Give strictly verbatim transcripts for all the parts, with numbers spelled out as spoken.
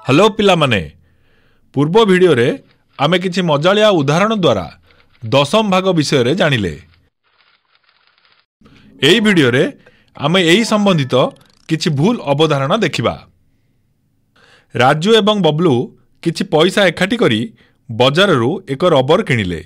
Hello पिला माने पूर्व वीडियो रे आमे किछि मजालिया उदाहरण द्वारा दशम भाग विषय रे जानिले। एई वीडियो रे आमे एई संबंधित किछि भूल अवधारणा देखिबा। राजू एवं बबलू किछि पैसा एकाठी करी बाजार रु एक रबर किनिले।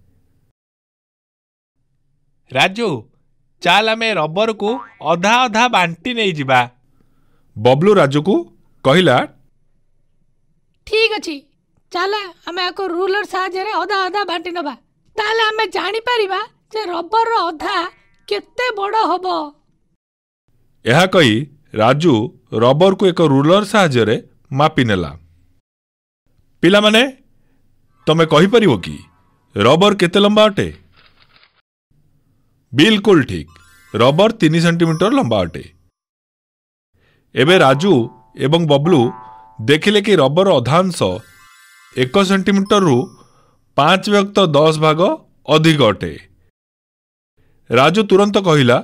राजू चाल आमे रबर को अधा अधा बांटी नहीं जिबा। बबलू राजू को कहिला ठीक अछि चल आमे एको रूलर साहाय्य रे अधा अधा बांटी नबा ताले आमे जानि परिबा जे रबर रो अधा केते बड़ होबो। एहा कही राजू रबर को एक रूलर साहाय्य रे मापी नेला। पिला माने तमे कहि परिबो कि रबर केते लंबा अटे? बिल्कुल ठीक, रबर तीन सेंटीमीटर लंबा अटे। एबे राजू एवं बबलू देखिले कि रबर अधांश एक सेंटीमीटर रु पांच व्यक्त दस भाग अधिक अटे। राजू तुरंत कहिला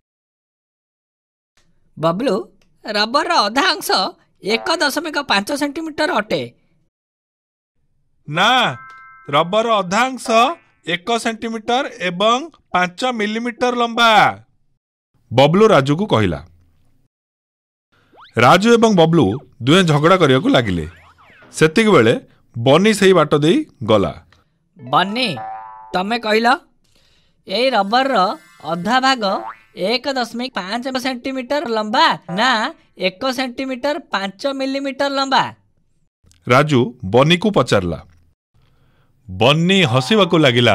बबलू रबर रो अधा अंश एक दशमिक पांच सेंटीमीटर अटे। ना रबर अधांश एक सेंटीमीटर एवं पांच मिलीमीटर लंबा। बबलू राजू को कहिला। राजू एवं बबलू दुहे झगड़ा करिया को लागिले। सेतिक बेले बनी सही बाट देई गला। बन्नी तमे कहिला एई रबर रो अधा भाग एक दशमिक पांच सेंटीमीटर लंबा ना एक सेंटीमीटर पांच मिलीमीटर लंबा। राजू बनी को पचारला। बन्नी हसीबा को लागिला।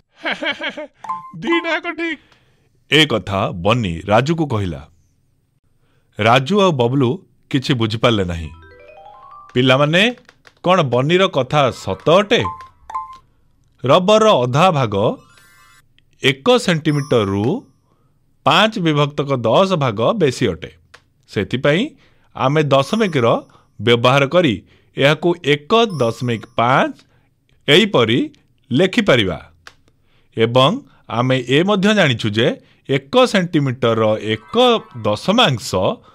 दीना को ठीक। ए कथा बन्नी राजू को कहिला। राजू और बबलू किछि बुझी पाले नहीं। पिला माने कौन बन्नी रो कथा सत अटे? रबर रो अधा भाग एक सेंटीमीटर रु पांच विभक्त दस भाग बेसी अटे। सेति पई आमे दशमिक रो व्यवहार करी एहाकू एक दशमिक पांच एहीपरी लेखि परिबा। एवं आमे ए मध्य जानिछु जे एक सेंटीमीटर रो एक दशमांश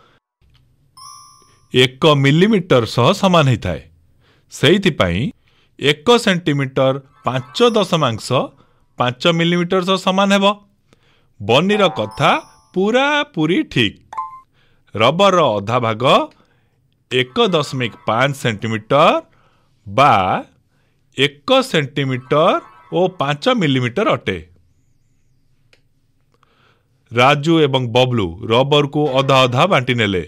एक मिलीमीटर सह समान ही थाए। सेहिथि पई एक सेंटीमीटर पांच दशमांश पांच मिलीमीटर सह समान हेबो। बनीर कथा पूरा पूरी ठीक। रबर रो अधा भाग एक दशमिक पांच सेंटीमीटर बा एक सेंटीमीटर और पांच मिलीमीटर अटे। राजू एवं बबलू रबर को अधा अधा बांटी नेले।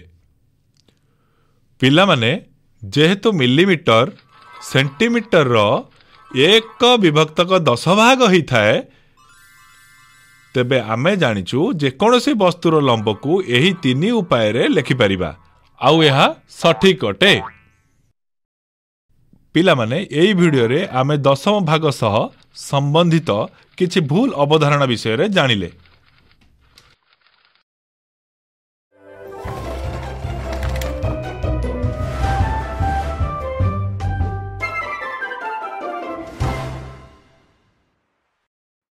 पिला माने जेहेतु मिलीमीटर सेंटीमीटर रो एक विभक्त दस भाग ही थाए तेबे आमे जानिचु जे कोनोसी वस्तुर लंब को एही तीन उपाय रे लेखि परिबा आउ एहा सठिक अटे। पिला माने एई वीडियो रे आमे दशम भाग सह संबंधित किछि भूल अवधारणा विषय रे जानिले।